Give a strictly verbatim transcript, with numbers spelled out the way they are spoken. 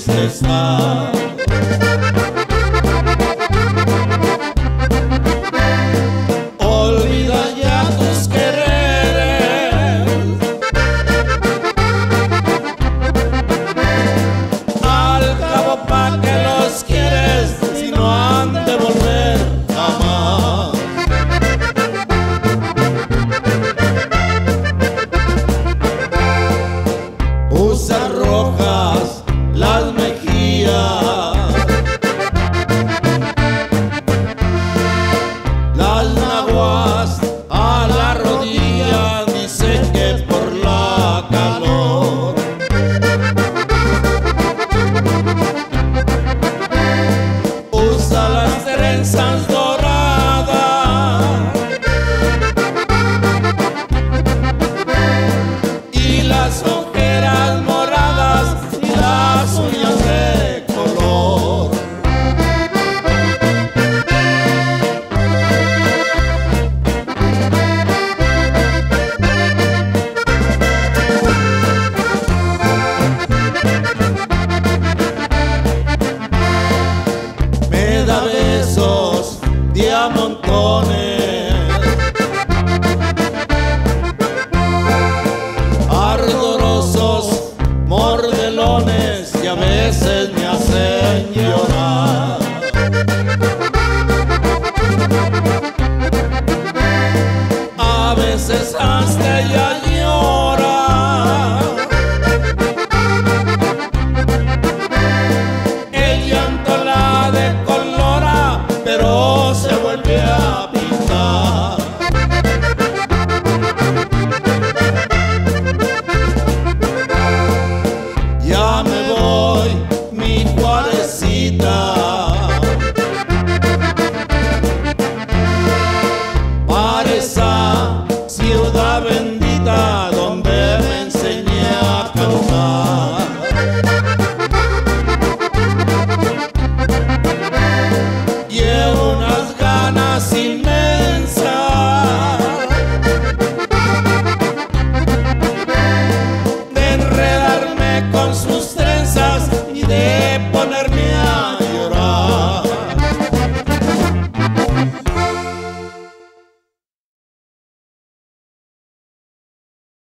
triste está. Olvida ya tus quereres, al cabo pa' que los quieres si no han de volver jamás. Usa rojas las mejillas, las naguas a la rodilla, dice que por la calor. Usa las trenzas doradas y las ojeras moradas y las uñas de color. Me da besos de a montones, ardorosos mordelones, y a veces me hacen llorar.